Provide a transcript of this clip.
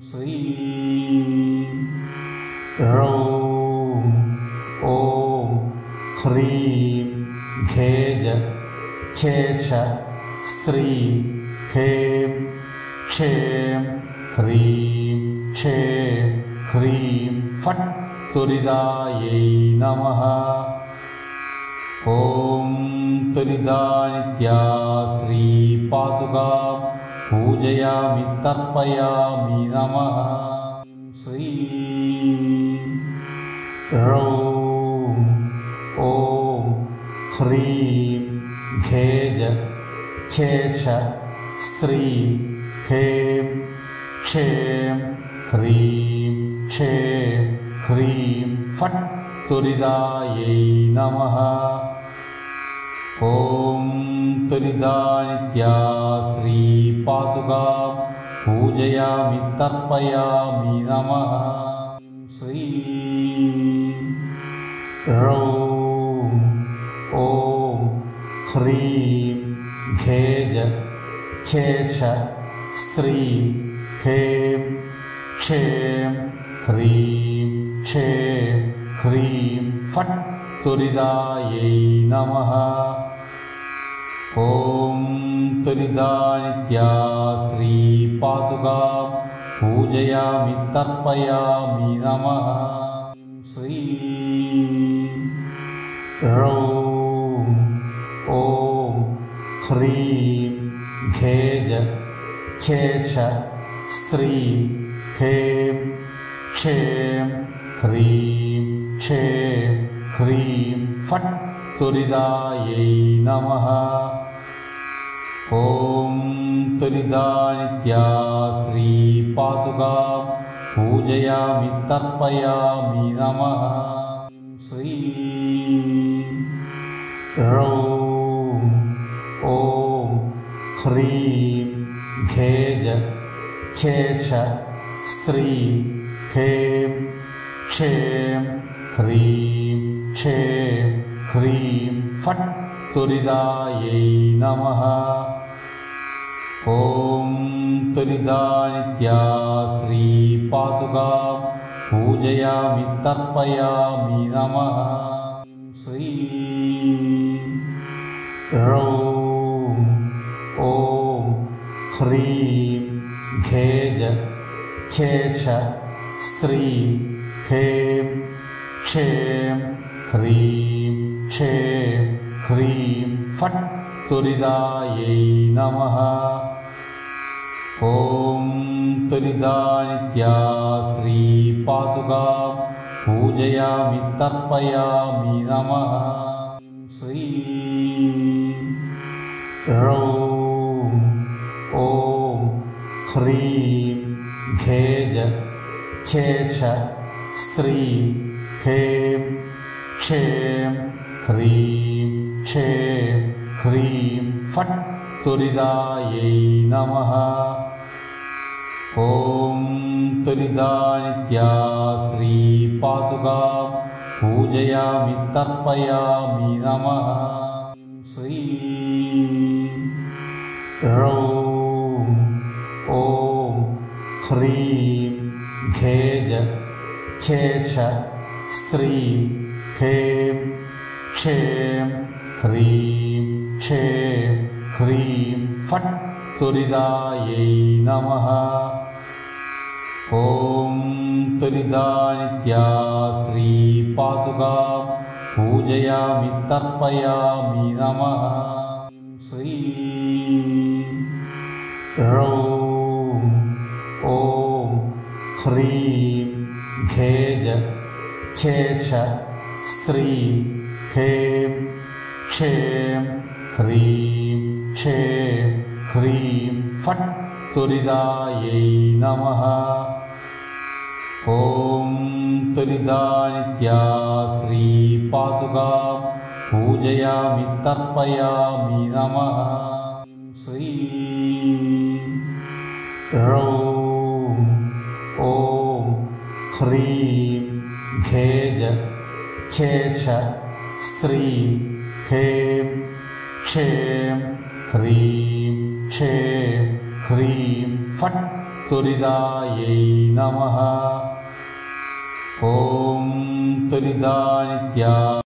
श्रीं ह्रौं ॐ ह्रीं घेज छेष स्त्रीं हें क्षें ह्रीं क्षें ह्रीं फट् तुरिदायै नमः। ॐ तुरिदानित्या श्रीपादुकां पूजयामि तर्पयामि नमः। श्रीं ह्रौं ॐ ह्रीं घेज छेष स्त्रीं हें क्षें ह्रीं क्षें ह्रीं फट् तुरिदायै नमः। ॐ तुरिदानित्या श्रीपादुकां पूजयामि तर्पयामि नमः। श्रीं ह्रौं ॐ ह्रीं घेज छेष स्त्रीं हें क्षें ह्रीं क्षें ह्रीं फट् तुरिदायै नमः। ॐ तुरिदानित्या श्रीपादुकां पूजयामि तर्पयामि नमः। श्रीं ह्रौं ॐ ह्रीं घेज छेष स्त्रीं हें क्षें ह्रीं क्षें ह्रीं फट् तुरिदायै नमः। ॐ तुरिदानित्या श्रीपादुकां पूजयामि तर्पयामि नमः। श्रीं ह्रौं ॐ ह्रीं घेज छेष स्त्रीं हें क्षें ह्रीं क्षें ह्रीं फट् तुरिदायै नमः। ॐ तुरिदानित्या श्रीपादुकां पूजयामि तर्पयामि नमः। श्रीं ह्रौं ॐ ह्रीं घेज छेष स्त्रीं हें क्षें ह्रीं क्षें ह्रीं फट् तुरिदायै नमः। ॐ तुरिदानित्या श्रीपादुकां पूजयामि तर्पयामि नमः। श्रीं ह्रौं ॐ ह्रीं घेज छेष स्त्रीं हें क्षें ह्रीं क्षें ह्रीं फट् तुरिदायै नमः। ॐ तुरिदानित्या श्रीपादुकां पूजयामि तर्पयामि नमः। श्रीं ह्रौं ॐ ह्रीं घेज छेष स्त्रीं हें क्षें ह्रीं क्षें ह्रीं फट् तुरिदायै नमः। ॐ तुरिदानित्या श्रीपादुकां पूजयामि तर्पयामि नमः। श्रीं ह्रौं ॐ ह्रीं घेज छेष स्त्रीं हें क्षें ह्रीं क्षें ह्रीं फट् तुरिदायै नमः। ॐ तुरिदानित्या श्रीपादुकां पूजयामि तर्पयामि नमः। श्रीं ह्रौं ॐ ह्रीं घेज छेष स्त्रीं हें क्षें ह्रीं क्षें ह्रीं फट् त्वरितायै नमः। ॐ त्वरिता नित्या